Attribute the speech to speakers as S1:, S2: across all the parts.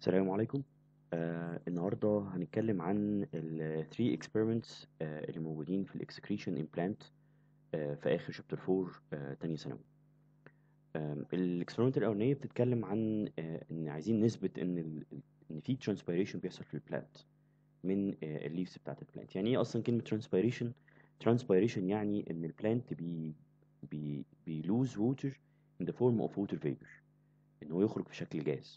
S1: السلام عليكم. النهارده هنتكلم عن ال 3 experiments اللي موجودين في ال excretion implant في آخر شابتر 4 تانية ثانوي. الاكسبيرمنت الأولانية بتتكلم عن إن عايزين نثبت إن في transpiration بيحصل في البلانت من الليفز بتاعت البلانت. يعني إيه أصلا كلمة transpiration؟ transpiration يعني إن البلانت بي lose water in the form of water vapor، إن هو يخرج في شكل جاز.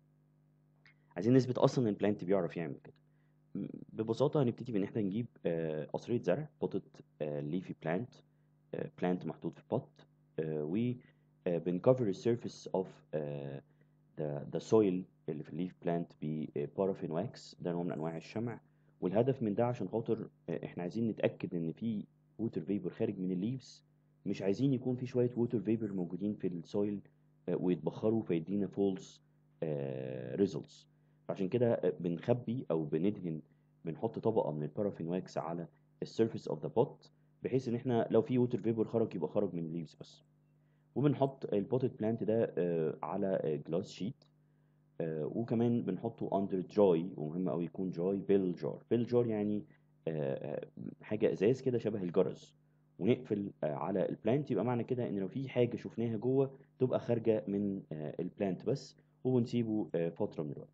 S1: عايزين نثبت أصلا إن البلانت بيعرف يعمل كده. ببساطة هنبتدي بإن إحنا نجيب قصرية زرع بوتت ليفي بلانت، بلانت محطوط في بوت، و بنكفر السيرفيس اوف ذا سويل اللي في الليف بلانت ببارافين واكس. ده نوع من أنواع الشمع، والهدف من ده عشان خاطر إحنا عايزين نتأكد إن في ووتر فيبر خارج من الليفز، مش عايزين يكون في شوية ووتر فيبر موجودين في السويل ويتبخروا فيدينا فولس ريزلتس. عشان كده بنخبي او بندهن، بنحط طبقه من البارافين واكس على السيرفيس اوف ذا بوت، بحيث ان احنا لو في ووتر فيبر خرج يبقى خرج من الليفز بس. وبنحط البوتد بلانت ده على جلاس شيت، وكمان بنحطه اندر دراي، ومهم قوي يكون دراي بيل جار. بيل جار يعني حاجه ازاز كده شبه الجرس، ونقفل على البلانت. يبقى معنى كده ان لو في حاجه شفناها جوه تبقى خارجه من البلانت بس، وبنسيبه فتره من الوقت.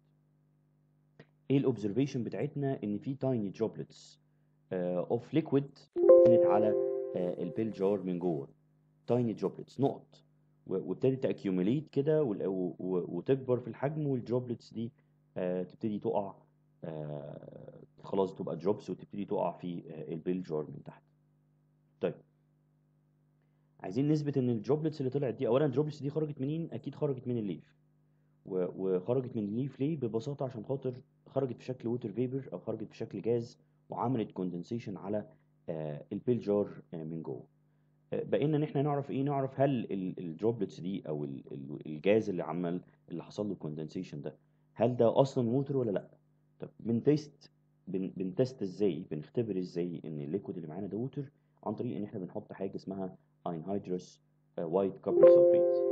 S1: ايه الاوبزرفيشن بتاعتنا؟ ان في تايني دروبلتس اوف ليكويد كانت على البيل جار من جوه، تايني دروبلتس نقط، وابتدت تاكيوميليت كده وتكبر في الحجم، والدروبلتس دي تبتدي تقع، خلاص تبقى دروبس وتبتدي تقع في البيل جار من تحت. طيب عايزين نثبت ان الدروبلتس اللي طلعت دي، اولا الدروبلتس دي خرجت منين؟ اكيد خرجت من الليف. وخرجت من الليف ليه؟ ببساطة عشان خاطر خرجت في شكل ووتر فيبر أو خرجت في شكل جاز، وعملت كوندنسيشن على البيل جار من جوه. بقينا ان احنا نعرف ايه؟ نعرف هل الدروبلتس دي او الجاز اللي حصل له كوندنسيشن ده، هل ده اصلا ووتر ولا لا؟ طب بنتست ازاي؟ بنختبر ازاي ان الليكويد اللي معانا ده ووتر؟ عن طريق ان احنا بنحط حاجه اسمها انهيدروس وايت كوبر سلفيت.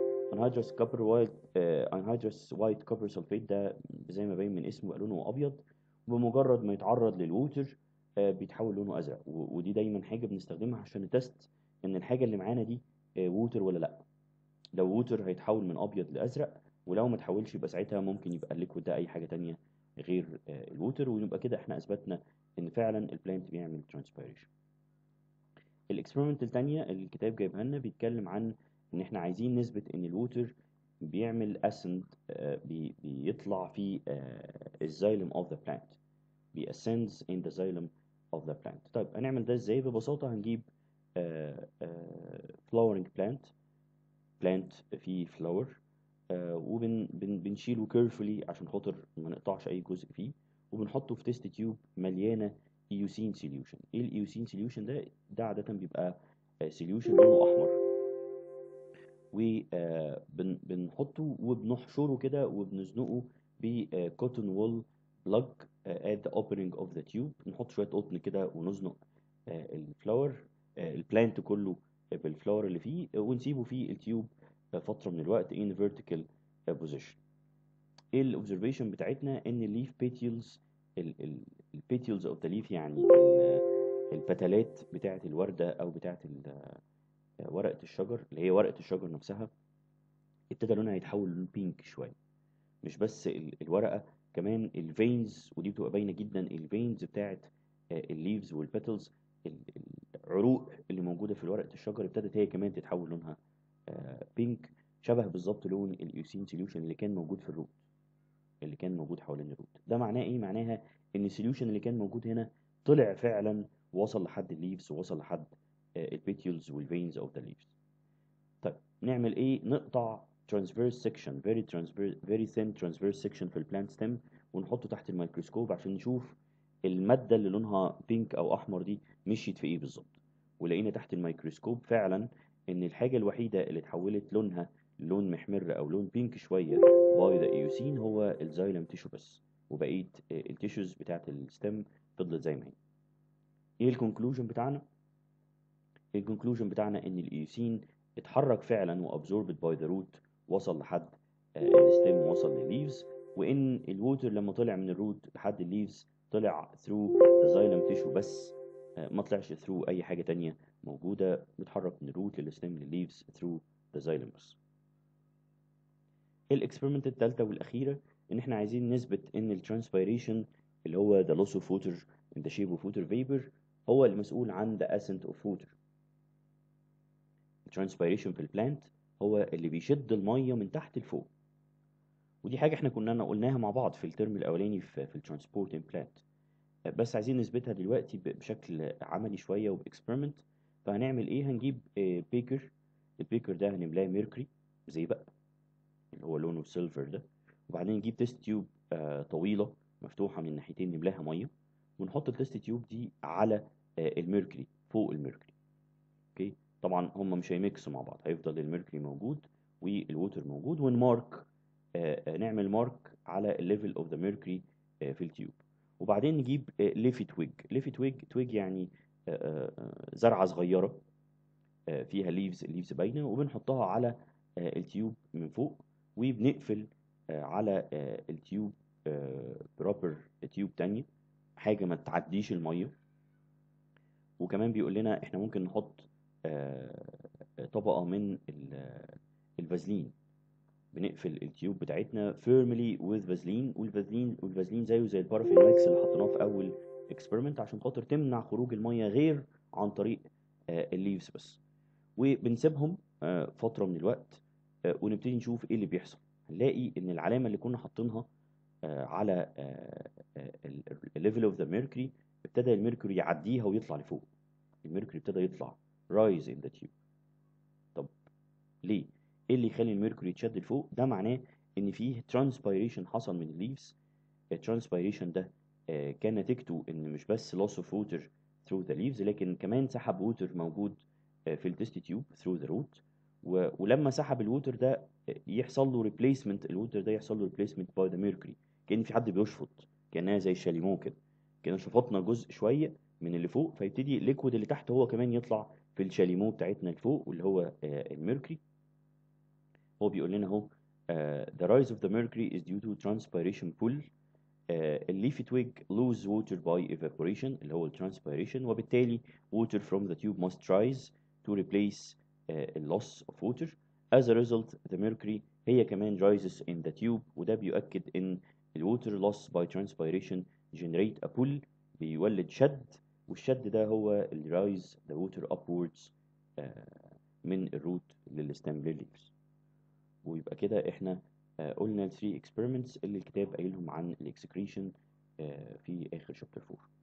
S1: انهيدروس وايت كوبر سلفيت ده زي ما باين من اسمه بقى لونه ابيض، بمجرد ما يتعرض للووتر بيتحول لونه ازرق. ودي دايما حاجه بنستخدمها عشان نتست ان الحاجه اللي معانا دي ووتر ولا لا. لو ووتر هيتحول من ابيض لازرق، ولو ما تحولش يبقى ساعتها ممكن يبقى الليكويد ده اي حاجه تانية غير الووتر، ونبقى كده احنا اثبتنا ان فعلا البلانت بيعمل ترانسبيريشن. الاكسبيرمنت التانية اللي الكتاب جايبها لنا بيتكلم عن ان احنا عايزين نثبت ان الووتر بيعمل اسند، بيطلع في الزايلم اوف ذا بلانت، بيأسندز in the xylem of the plant. طيب هنعمل ده ازاي؟ ببساطة هنجيب flowering plant فيه flower، وبنشيله carefully عشان خاطر ما نقطعش اي جزء فيه، وبنحطه في تيست تيوب مليانة ايوسين سوليوشن. ايه الايوسين سوليوشن ده؟ ده عادة بيبقى سوليوشن لونه احمر، وبنحطه وبنحشره كده وبنزنقه بكوتون وول بلاج at the opening of the tube. نحط شوية قطن كده ونزنق الفلاور، البلانت كله بالفلاور اللي فيه، ونسيبه في التيوب فترة من الوقت in vertical position. ايه الاوبزرفيشن بتاعتنا؟ ان الليف بيتيلز، البيتيلز اوف ذا ليف يعني البتلات بتاعة الوردة او بتاعة ورقة الشجر، اللي هي ورقة الشجر نفسها، ابتدى لونها يتحول لون بينك شويه. مش بس الورقه، كمان الفينز، ودي بتبقى باينه جدا، الفينز بتاعت الليفز والبيتلز، العروق اللي موجوده في ورقه الشجر ابتدت هي كمان تتحول لونها بينك، شبه بالظبط لون الايوسين سوليوشن اللي كان موجود في الروت، اللي كان موجود حوالين الروت. ده معناه ايه؟ معناها ان السوليوشن اللي كان موجود هنا طلع فعلا وصل لحد الليفز، ووصل لحد البيتيولز والفينز اوف ذا ليفز. طيب نعمل ايه؟ نقطع transverse section، very thin transverse section في البلانت ستيم، ونحطه تحت الميكروسكوب عشان نشوف المادة اللي لونها بينك او احمر دي مشيت في ايه بالظبط. ولقينا تحت الميكروسكوب فعلا ان الحاجة الوحيدة اللي اتحولت لونها لون محمر او لون بينك شوية باي ذا ايوسين هو الزايلم تيشو بس، وبقية التيشوز بتاعت الستيم فضلت زي ما هي. ايه الكونكلوجن بتاعنا؟ الكونكلوجن بتاعنا ان الايوسين اتحرك فعلا وابزوربد باي ذا روت، وصل لحد الستيم، وصل للليفز، وان الووتر لما طلع من الروت لحد الليفز طلع through the xylem tissue بس، ما طلعش through اي حاجه تانية موجوده بتحرك من الروت للستيم للليفز through the xylem بس. الاكسبيرمنت الثالثه والاخيره ان احنا عايزين نثبت ان الترانسبيريشن اللي هو the loss of water in the shape of water vapor هو المسؤول عن the ascent of water. الترانسبيريشن في البلانت هو اللي بيشد الميه من تحت لفوق، ودي حاجه احنا كنا قلناها مع بعض في الترم الاولاني في الترانسبورت ان بلانت، بس عايزين نثبتها دلوقتي بشكل عملي شويه وباكسبيرمنت. فهنعمل ايه؟ هنجيب بيكر، البيكر ده هنملاه ميركوري زي بقى اللي هو لونه سيلفر ده، وبعدين نجيب تيست تيوب طويله مفتوحه من الناحيتين نملاها ميه، ونحط التيست تيوب دي على الميركوري فوق الميركوري. اوكي، طبعا هم مش هيميكسوا مع بعض، هيفضل الميركوري موجود والووتر موجود، ونمارك نعمل مارك على الليفل اوف ذا ميركوري في التيوب. وبعدين نجيب ليفي تويج. ليفي تويج يعني زرعه صغيره فيها الليفز باينه، وبنحطها على التيوب من فوق، وبنقفل على التيوب بروبر تيوب تانية، حاجه ما تعديش الميه. وكمان بيقول لنا احنا ممكن نحط طبقه من الفازلين، بنقفل التيوب بتاعتنا firmly with فازلين، والفازلين زيه زي البارافين واكس اللي حطيناه في اول اكسبيرمنت عشان خاطر تمنع خروج الميه غير عن طريق الليفز بس. وبنسيبهم فتره من الوقت ونبتدي نشوف ايه اللي بيحصل. هنلاقي ان العلامه اللي كنا حاطينها على الليفل اوف ذا ميركوري ابتدى الميركوري يعديها ويطلع لفوق، الميركوري ابتدى يطلع rise in the tube. طب ليه؟ ايه اللي يخلي الميركوري يتشد لفوق؟ ده معناه ان فيه ترانسبيريشن حصل من الليفز. الترانسبيريشن ده كان نتيجته ان مش بس loss of water through the leaves، لكن كمان سحب ووتر موجود في التست تيوب through the root. ولما سحب الووتر ده يحصل له ريبليسمنت، الووتر ده يحصل له ريبليسمنت باي ذا ميركوري، كأن في حد بيشفط، كأنها زي الشاليمو كده، كأن شفطنا جزء شويه من اللي فوق، فيبتدي الليكويد اللي تحت هو كمان يطلع في الشاليمو بتاعتنا لفوق واللي هو الميركوري. هو بيقول لنا اهو the rise of the mercury is due to transpiration pull. الليفي تويج lose water by evaporation اللي هو transpiration، وبالتالي water from the tube must rise to replace loss of water. As a result the mercury هي كمان rises in the tube، وده بيؤكد ان water loss by transpiration generate a pull، بيولد شد، والشد ده هو اللي rise the water upwards من الروت للستام للليفز. ويبقى كده احنا قلنا ال 3 experiments اللي الكتاب قايلهم عن الاكسكريشن في اخر شابتر 4.